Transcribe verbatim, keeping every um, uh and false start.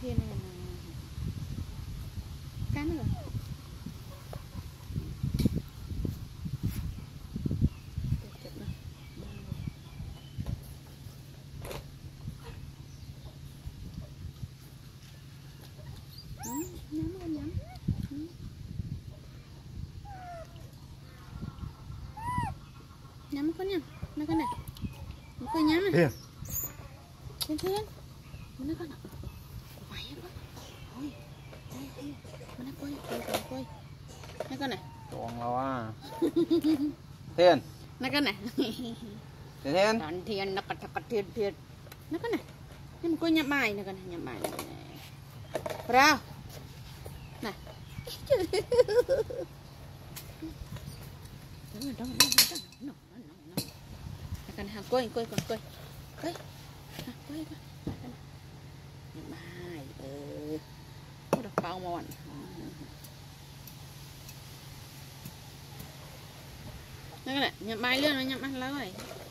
thiên này là cắn rồi. Nhắm con nhắm. Nhắm con nhắm. Nó con này. Nó con nhắm này. Thiên thiên. Nó con nào. Mày con. Ôi. Đây đây. Nó quay quay quay. Nó con này. Chuông lâu à. Thiên. Nó con này. Thiên thiên. Còn thiên nó cật cật thiên thiên. Nó con này. Nhưng mà cô nhắm bài này con này, nhắm bài này. Rao. Này. Đúng rồi, đúng rồi, đúng rồi, đúng rồi, đúng rồi. Cái này, quay, quay, quay, quay. Quay. Quay, quay. Nhắm bài. Ừ. Có đọc bao mòn. Cái này, nhắm bài luôn, nó nhắm ăn lâu rồi.